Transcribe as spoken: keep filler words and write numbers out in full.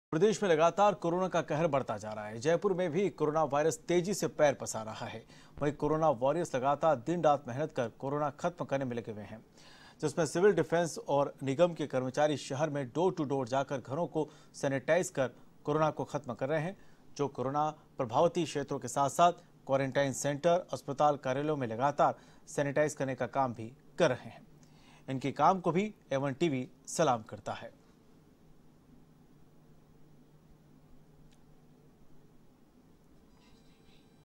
प्रदेश में लगातार कोरोना का कहर बढ़ता जा रहा है। जयपुर में भी कोरोना वायरस तेजी से पैर पसार रहा है। वहीं कोरोना वॉरियर्स लगातार दिन रात मेहनत कर कोरोना खत्म करने में लगे हुए हैं, जिसमें सिविल डिफेंस और निगम के कर्मचारी शहर में डोर टू डोर जाकर घरों को सैनिटाइज कर कोरोना को खत्म कर रहे हैं। जो कोरोना प्रभावित क्षेत्रों के साथ साथ क्वारंटाइन सेंटर, अस्पताल, कार्यालयों में लगातार सैनिटाइज करने का काम भी कर रहे हैं। इनके काम को भी एवन टीवी सलाम करता है।